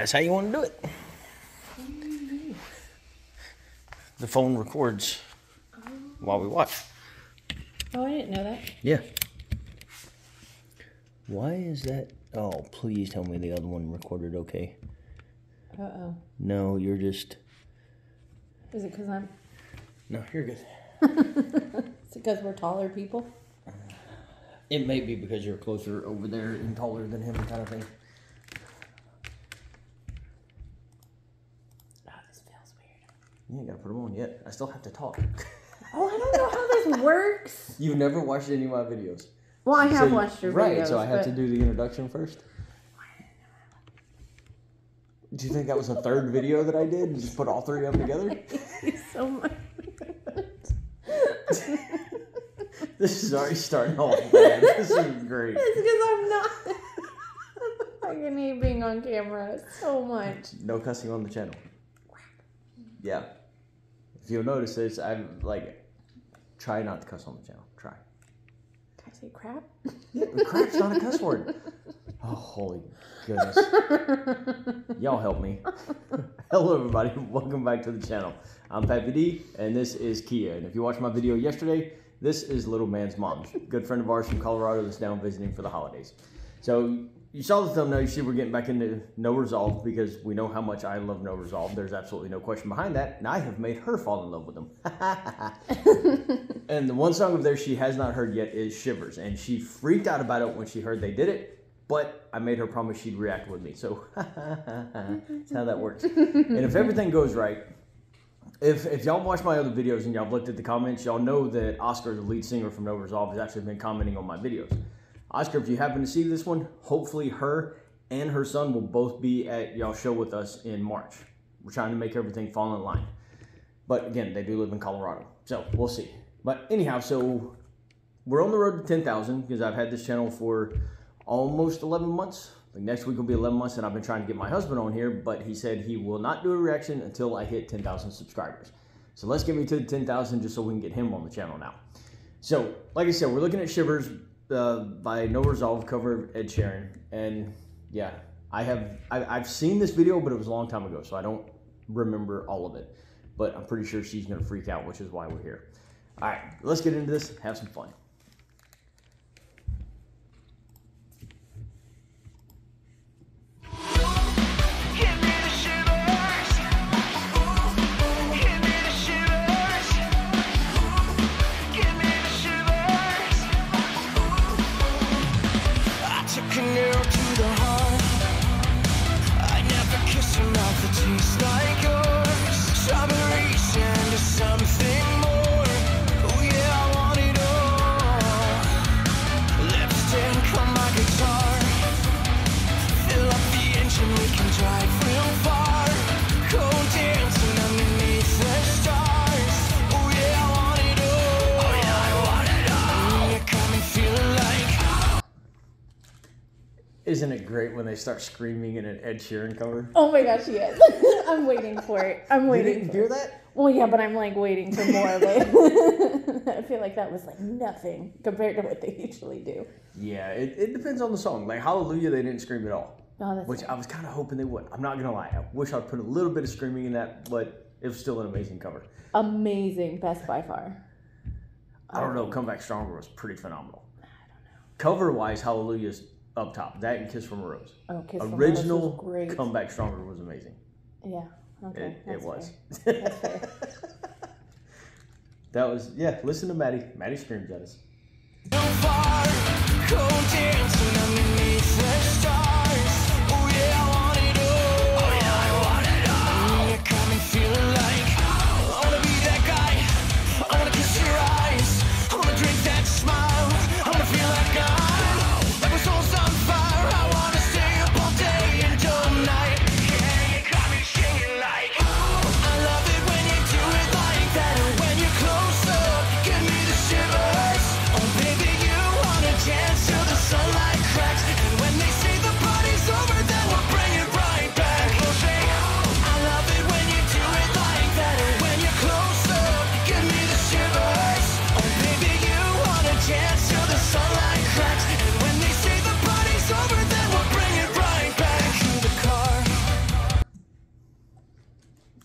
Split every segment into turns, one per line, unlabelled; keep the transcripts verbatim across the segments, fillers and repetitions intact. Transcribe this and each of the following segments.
that's how you want to do it. The phone records while we watch.
Oh, I didn't know that.
Yeah. Why is that? Oh, please tell me the other one recorded okay.
Uh-oh.
No, you're just...
Is it because I'm...
No, you're good.
Is it because we're taller people?
It may be because you're closer over there and taller than him kind of thing.
Oh, this feels weird.
You ain't got to put them on yet. I still have to talk.
Oh, I don't know how this works.
You've never watched any of my videos.
Well, I have
so,
watched your
right,
videos.
Right, so I have
but...
to do the introduction first. Do you think that was a third video that I did? And just put all three of them together?
Thank you so much.
This is already starting off bad. This is great.
It's because I'm not. I can hate being on camera so much.
No cussing on the channel. Yeah. If you'll notice this, I'm like, try not to cuss on the channel. Try.
Can I say crap?
Yeah, crap's not a cuss word. Oh, holy goodness. Y'all help me. Hello, everybody. Welcome back to the channel. I'm Pappy D, and this is Kia. And if you watched my video yesterday, this is Little Man's mom. Good friend of ours from Colorado that's down visiting for the holidays. So you saw the thumbnail. You see we're getting back into No Resolve because we know how much I love No Resolve. There's absolutely no question behind that. And I have made her fall in love with them. And the one song of theirs she has not heard yet is Shivers. And she freaked out about it when she heard they did it. But I made her promise she'd react with me. So that's how that works. And if everything goes right, If, if y'all watch my other videos and y'all looked at the comments, y'all know that Oscar, the lead singer from No Resolve, has actually been commenting on my videos. Oscar, if you happen to see this one, hopefully her and her son will both be at y'all show with us in March. We're trying to make everything fall in line. But again, they do live in Colorado, so we'll see. But anyhow, so we're on the road to ten thousand because I've had this channel for almost eleven months. Like next week will be eleven months, and I've been trying to get my husband on here, but he said he will not do a reaction until I hit ten thousand subscribers. So let's get me to ten thousand just so we can get him on the channel now. So, like I said, we're looking at Shivers uh, by No Resolve, cover of Ed Sheeran. And yeah, I have, I, I've seen this video, but it was a long time ago, so I don't remember all of it. But I'm pretty sure she's going to freak out, which is why we're here. All right, let's get into this, have some fun. Isn't it great when they start screaming in an Ed Sheeran cover?
Oh my gosh, yes. I'm waiting for it. I'm waiting.
You didn't
for
hear
it.
that?
Well, yeah, but I'm like waiting for more of it. I feel like that was like nothing compared to what they usually do.
Yeah, it, it depends on the song. Like Hallelujah, they didn't scream at all.
Oh, that's
which
right.
I was kind of hoping they would. I'm not going to lie. I wish I'd put a little bit of screaming in that, but it was still an amazing cover.
Amazing. Best by far.
I don't know. Come Back Stronger was pretty phenomenal. I don't know. Cover-wise, Hallelujah's up top. That and Kiss from a Rose.
Oh, Kiss
Original
from a Rose was great.
Come Back Stronger was amazing.
Yeah. Okay.
It, it was.
Fair. That's fair.
That was, yeah, listen to Maddie. Maddie screams at us.
Sunlight cracks, and when they say the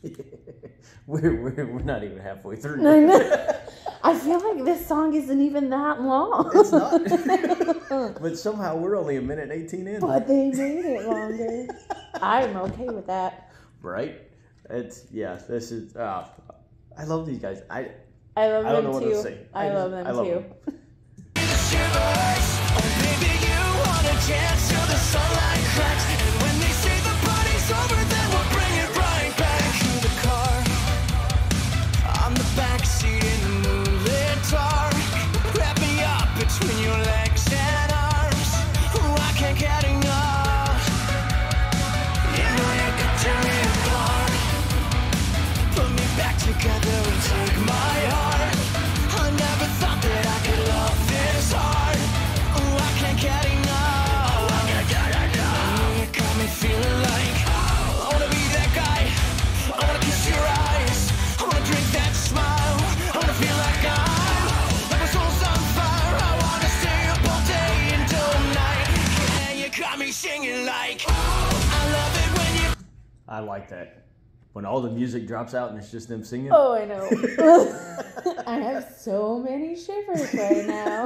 we're, we're we're not even halfway through.
I know. I feel like this song isn't even that long.
It's not. But somehow we're only a minute eighteen in.
But they made it longer. I'm okay with that.
Right? It's yeah. This is. Uh, I love these guys. I
I love
I don't
them
know
too.
what to say.
I,
I
love
just-
them
I love
too.
them.
Shivers. Oh, baby, you want a chance till the sunlight cracks. And when they say the party's over, then we'll bring it right back to the car. On the back seat in the moonlit dark. Wrap me up between your legs and arms. Oh, I can't get enough. You know you could tear me apart. Put me back together and take my heart. I never thought that I could love this hard. Oh, I can't get enough. Oh, I can't get enough. You got me feeling like I wanna be that guy. I wanna kiss your eyes. I wanna drink that smile. I wanna feel like I'm like my soul's on fire. I wanna stay up all day and all night. Yeah, you got me singing like I love it when you.
I like that. When all the music drops out and it's just them singing.
Oh, I know. I have so many shivers right now.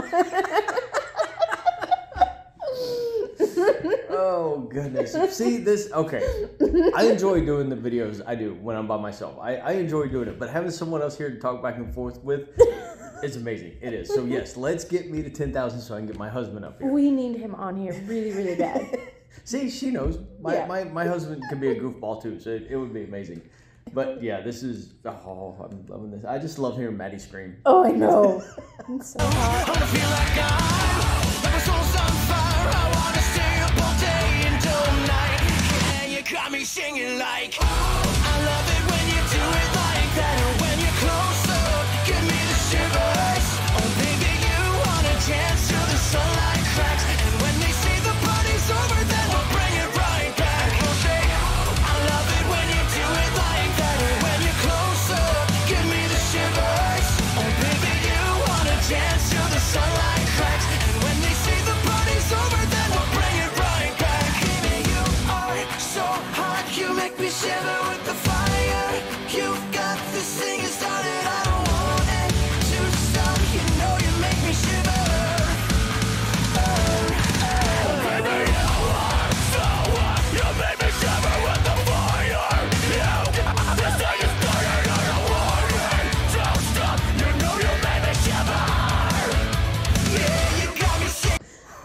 Oh goodness. See this okay. I enjoy doing the videos I do when I'm by myself. I, I enjoy doing it, but having someone else here to talk back and forth with, it's amazing. It is. So yes, let's get me to ten thousand so I can get my husband up here.
We need him on here really, really bad.
See, she knows. My,
Yeah.
my, my husband can be a goofball too, so it, it would be amazing. But yeah, this is, oh, I'm loving this. I just love hearing Maddie scream.
Oh, I know. It's so hot.
I wanna feel like I'm like my soul's on fire. I wanna stay up all day and all night. Yeah, you got me singing like I love it when you do it like that. And when you're close up, give me the shivers. Oh baby, you wanna dance till the sunlight cracks. And when they say the party's over, then we'll bring it right back. We'll say I love it when you do it like that. And when you're close up, give me the shivers. Oh baby, you wanna dance till the sunlight cracks. And when they say the party's over, then we'll bring it right back. Baby, you are so hot, you make me shiver with the fire. You've got this thing started, I don't want it to stop. You know you make me shiver. Oh, oh, baby, you are so hot, you make me shiver with the fire. You, this thing is started, I don't want it to stop. You know you make me shiver. Yeah, you got me shivering.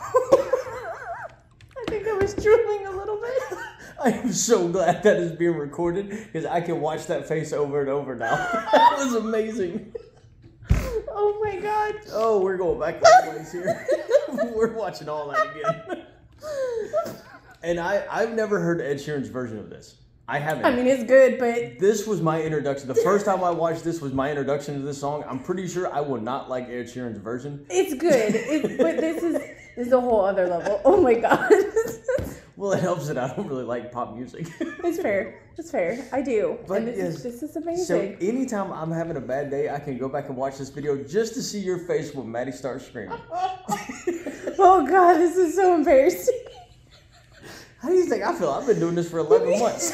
I think I was drooling a little bit.
I am so glad that is being recorded because I can watch that face over and over now. That was amazing.
Oh my god.
Oh, we're going back that ways here. We're watching all that again. And I, I've never heard Ed Sheeran's version of this. I haven't.
I mean, it's good, but
This was my introduction. The first time I watched this was my introduction to this song. I'm pretty sure I will not like Ed Sheeran's version.
it's good. It's, but this is this is a whole other level. Oh my god.
Well, it helps that I don't really like pop music.
It's fair. It's fair. I do.
But
and this
yes.
is this is
So
amazing.
anytime I'm having a bad day, I can go back and watch this video just to see your face when Maddie starts screaming.
Oh god, this is so embarrassing.
How do you think I feel? I've been doing this for eleven months.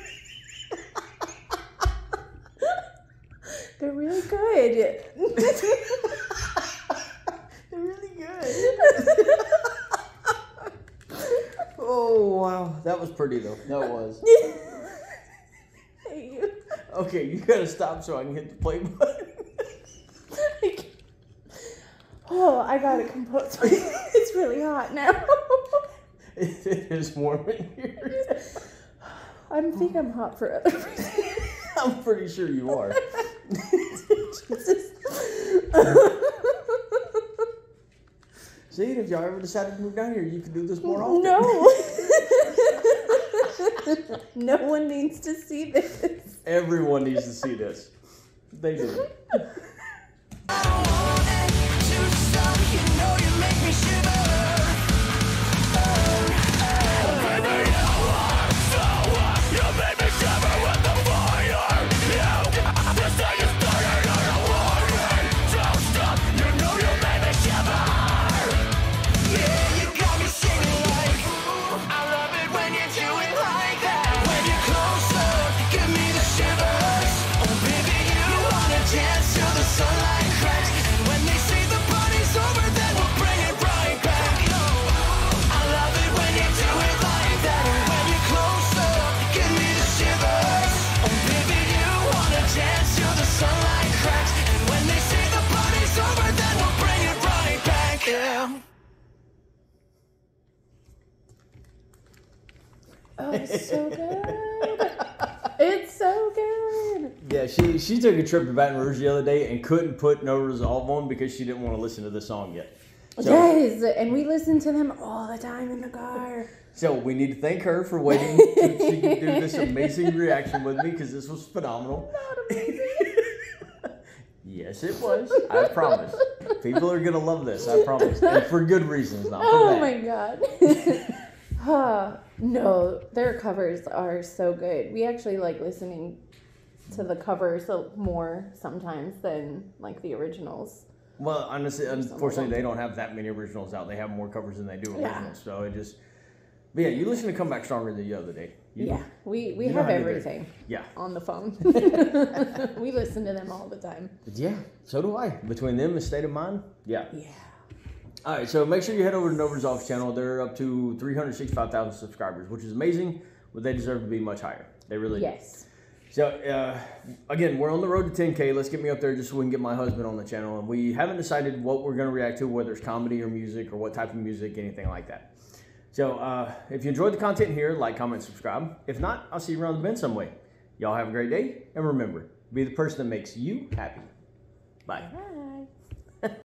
They're really good.
They're really good. Oh, wow. That was pretty, though. That was.
Hey, you.
Okay, you gotta stop so I can hit the play button.
Oh, I got it composed. It's really hot now.
It is warm in here.
I think I'm hot for other reasons.
I'm pretty sure you are.
Jesus.
See, if y'all ever decided to move down here, you could do this more often.
No. No one needs to see this.
Everyone needs to see this. They do.
I don't want it to stop. You know you make me shiver. Oh, oh, baby, you are so hot. You make me shiver with the fire. You, this thing is started, I don't want it to stop. You know you make me shiver. Yeah, you got me singing like I love it when you do it like that. When you're closer, give me the shiver.
so good. It's so good.
Yeah, she she took a trip to Baton Rouge the other day and couldn't put No Resolve on because she didn't want to listen to the song yet. So,
yes, and we listen to them all the time in the car.
So we need to thank her for waiting so she could do this amazing reaction with me because this was phenomenal.
Not amazing.
Yes, it was. I promise. People are going to love this, I promise. And for good reasons, not for
Oh
bad.
my god. uh, no, their covers are so good. We actually like listening to the covers more sometimes than like the originals.
Well, honestly, unfortunately, they don't have that many originals out. They have more covers than they do originals.
Yeah.
So it just... But yeah, you listen to Come Back Stronger the other day. You,
Yeah, we, we
you know
have
how to do it.
everything
Yeah.
on the phone. We listen to them all the time.
Yeah, so do I. Between them and State of Mind, yeah.
Yeah.
All right, so make sure you head over to No Resolve's channel. They're up to three hundred sixty-five thousand subscribers, which is amazing, but they deserve to be much higher. They really
Yes.
do. So, uh, again, we're on the road to ten K. Let's get me up there just so we can get my husband on the channel. And we haven't decided what we're going to react to, whether it's comedy or music or what type of music, anything like that. So, uh, if you enjoyed the content here, like, comment, subscribe. If not, I'll see you around the bend some way. Y'all have a great day, and remember, be the person that makes you happy. Bye.
Bye.